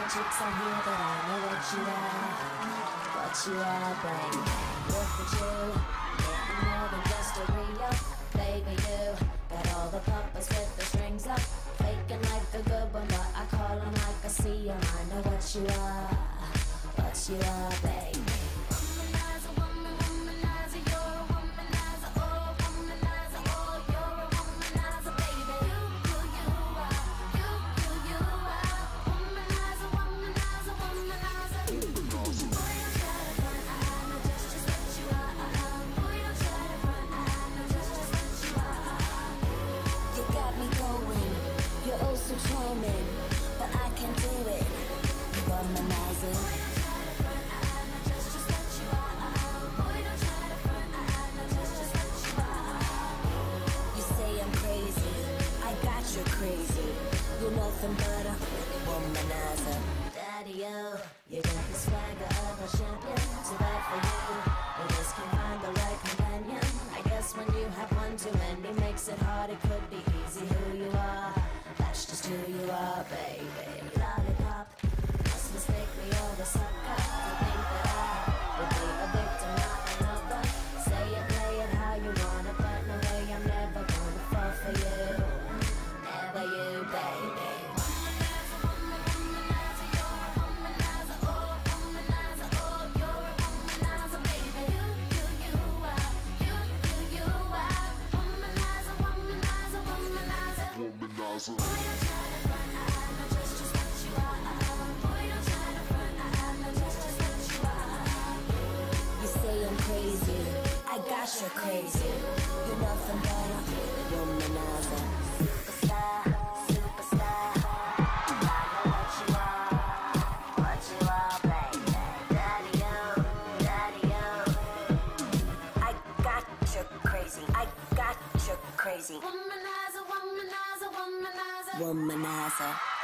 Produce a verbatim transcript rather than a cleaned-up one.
chicks on here, but I know what you are, what you are, baby. Look at you, getting more than just a re-up. Baby, you got all the puppets with the strings up, faking like a good one, but I call them like I see them. I know what you are, what you are, baby. Womanizer, woman, womanizer, you're a womanizer, oh, womanizer, oh, you're a womanizer, baby. You, you, you are, you, you, you are, womanizer, womanizer, womanizer. Boy, don't try to front, I know just, just what you are. Boy, don't try to front, I know just, just what you are. You got me going, you're oh so charming, but I can't do it, you womanizer. You're crazy, you're nothing but a womanizer. Daddy-o, you got the swagger of a champion. Too bad for you, we just can't find the right companion. I guess when you have one too many makes it hard, it could be easy who you are. That's just who you are, baby. Lollipop, must mistake me or the sucker to think that I would be a victim, not another. Say it, play it how you want it, but no way, I'm never gonna fall for you. Never you, baby. Womanizer, woman, womanizer, you're a womanizer, oh, womanizer, oh, you're a womanizer, baby. You, you, you are, you, you, you are, womanizer, womanizer, womanizer. Womanizer. Boy, don't try to front, I know just, just what you are. Boy, don't try to front, I know just, just what you are. You say I'm crazy, I got you crazy. You're nothing but a womanizer. Superstar, superstar, I know what you are, what you are, baby. Daddy-o, daddy-o, I got you crazy, I got you crazy. Womanizer, womanizer, womanizer, womanizer.